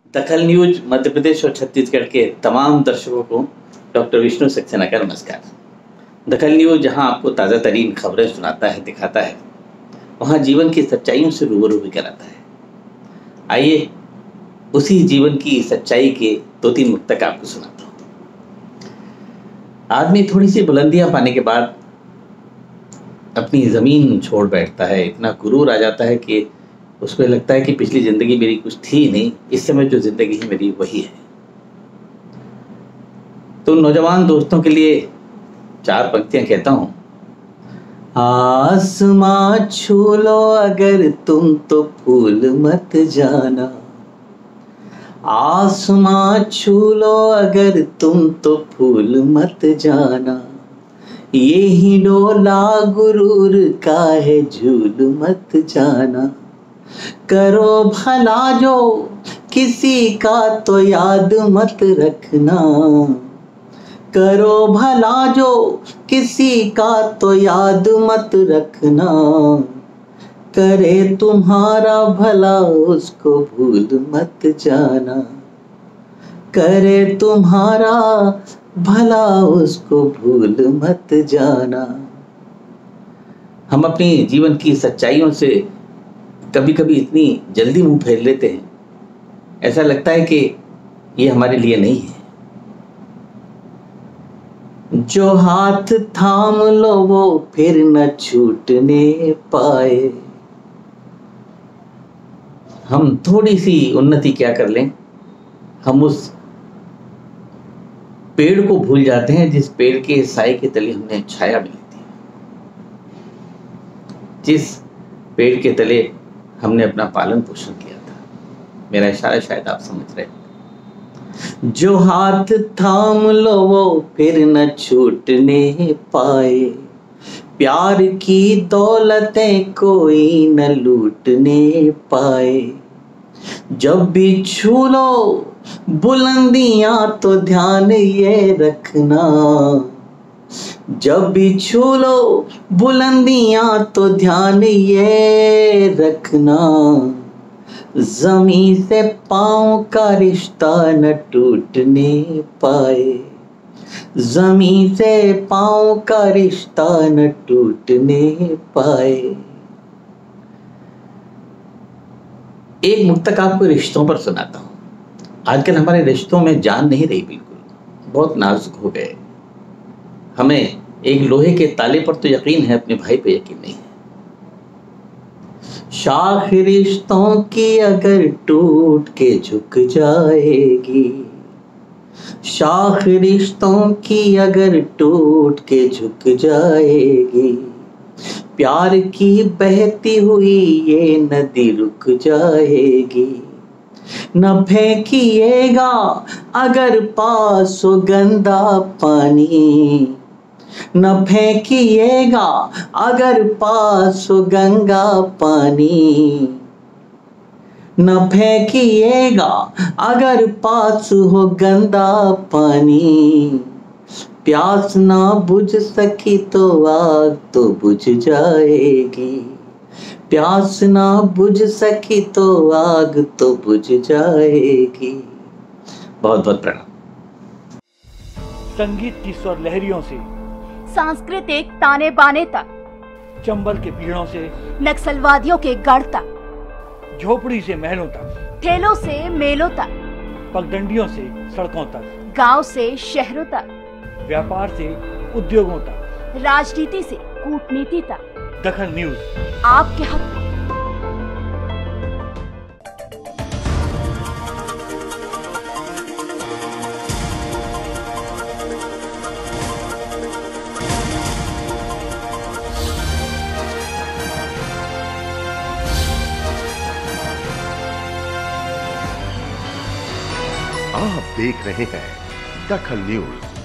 दखल न्यूज मध्य प्रदेश और छत्तीसगढ़ के तमाम दर्शकों को डॉक्टर विष्णु सक्सेना का नमस्कार। दखल न्यूज जहां आपको ताज़ा तरीन खबरें सुनाता है, दिखाता है, वहां जीवन की सच्चाइयों से रूबरू भी कराता है। आइए उसी जीवन की सच्चाई के 2-3 मुक्तक आपको सुनाता हूँ। आदमी थोड़ी सी बुलंदियां पाने के बाद अपनी ज़मीन छोड़ बैठता है। इतना गुरूर आ जाता है कि उसको लगता है कि पिछली ज़िंदगी मेरी कुछ थी नहीं, इस समय जो ज़िंदगी है मेरी वही है। तो नौजवान दोस्तों के लिए 4 पंक्तियां कहता हूँ। आसमां छू लो अगर तुम तो भूल मत जाना, आसमां छू लो अगर तुम तो भूल मत जाना, ये ही डोला गुरूर का है झूल मत जाना, करो भला जो किसी का तो याद मत रखना, करो भला जो किसी का तो याद मत रखना, करे तुम्हारा भला उसको भूल मत जाना, करे तुम्हारा भला उसको भूल मत जाना। हम अपनी जीवन की सच्चाइयों से कभी कभी इतनी जल्दी मुंह फेर लेते हैं, ऐसा लगता है कि ये हमारे लिए नहीं है। जो हाथ थाम लो वो फिर न छूटने पाए। हम थोड़ी सी उन्नति क्या कर लें, हम उस पेड़ को भूल जाते हैं जिस पेड़ के साए के तले हमने छाया मिली थी, जिस पेड़ के तले हमने अपना पालन पोषण किया था। मेरा इशारा शायद आप समझ रहे हैं। जो हाथ थाम लो वो फिर न छूटने पाए, प्यार की दौलतें कोई न लूटने पाए, जब भी छू लो बुलंदियां तो ध्यान ये रखना, जब भी छू लो बुलंदियां तो ध्यान ये रखना, ज़मीं से पाँव का रिश्ता न टूटने पाए, ज़मीं से पाँव का रिश्ता न टूटने पाए। एक मुक्तक आपको रिश्तों पर सुनाता हूँ। आजकल हमारे रिश्तों में जान नहीं रही, बिल्कुल बहुत नाजुक हो गए। हमें एक लोहे के ताले पर तो यकीन है, अपने भाई पे यकीन नहीं है। शाख रिश्तों की अगर टूट के झुक जाएगी, शाख रिश्तों की अगर टूट के झुक जाएगी, प्यार की बहती हुई ये नदी रुक जाएगी, न फेंकिएगा अगर पास हो गंदा पानी, न फेंकिएगा अगर पास हो गंगा पानी, न फेंकिएगा अगर पास हो गंदा पानी, प्यास ना बुझ सकी तो आग तो बुझ जाएगी, प्यास ना बुझ सकी तो आग तो बुझ जाएगी। बहुत बहुत प्रणाम। संगीत की स्वर लहरियों से सांस्कृतिक ताने बाने तक, चंबल के पीड़ों से नक्सलवादियों के गढ़ तक, झोपड़ी से महलों तक, ठेलों से मेलों तक, पगडंडियों से सड़कों तक, गांव से शहरों तक, व्यापार से उद्योगों तक, राजनीति से कूटनीति तक, दखल न्यूज आपके हक में। आप देख रहे हैं दखल न्यूज।